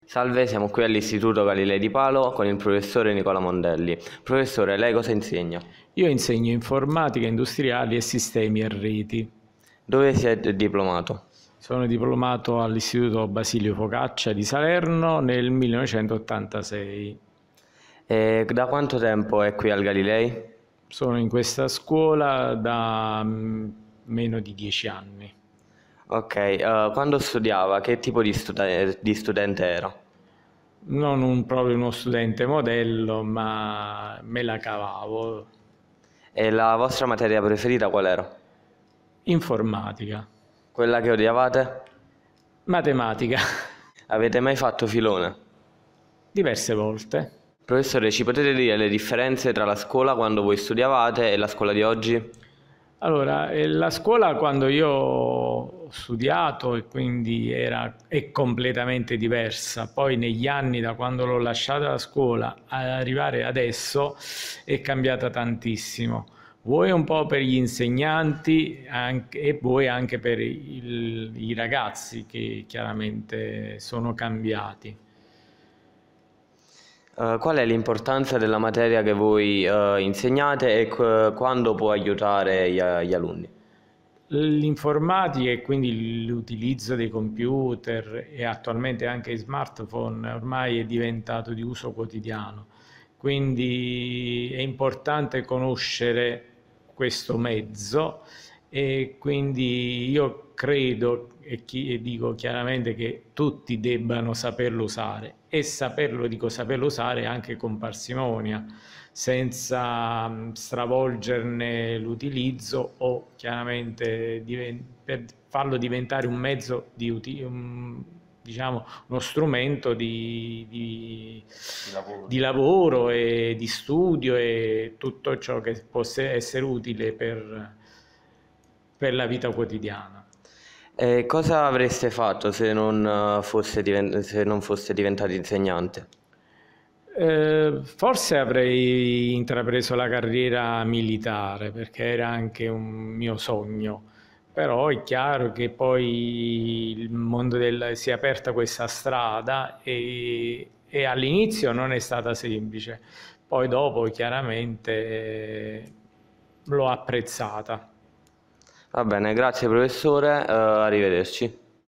Salve, siamo qui all'Istituto Galilei di Palo con il professore Nicola Mondelli. Professore, lei cosa insegna? Io insegno informatica industriali e sistemi a reti. Dove si è diplomato? Sono diplomato all'Istituto Basilio Focaccia di Salerno nel 1986. E da quanto tempo è qui al Galilei? Sono in questa scuola da meno di 10 anni. Ok, quando studiava, che tipo di studente era? Non proprio uno studente modello, ma me la cavavo. E la vostra materia preferita qual era? Informatica, Quella che odiavate? matematica, Avete mai fatto filone? diverse volte. Professore, ci potete dire le differenze tra la scuola quando voi studiavate e la scuola di oggi? Allora, la scuola quando io ho studiato e quindi è completamente diversa, poi negli anni da quando l'ho lasciata la scuola ad arrivare adesso è cambiata tantissimo. Vuoi un po' per gli insegnanti e vuoi anche per i ragazzi che chiaramente sono cambiati. Qual è l'importanza della materia che voi insegnate e quando può aiutare gli alunni? L'informatica e quindi l'utilizzo dei computer e attualmente anche i smartphone ormai è diventato di uso quotidiano, quindi è importante conoscere questo mezzo e quindi io credo e dico chiaramente che tutti debbano saperlo usare e saperlo usare anche con parsimonia senza stravolgerne l'utilizzo o chiaramente per farlo diventare un mezzo diciamo, uno strumento di lavoro e di studio e tutto ciò che possa essere utile per la vita quotidiana. E cosa avreste fatto se se non foste diventato insegnante? Forse avrei intrapreso la carriera militare perché era anche un mio sogno, però è chiaro che poi si è aperta questa strada e all'inizio non è stata semplice, poi dopo chiaramente l'ho apprezzata. Va bene, grazie professore, arrivederci.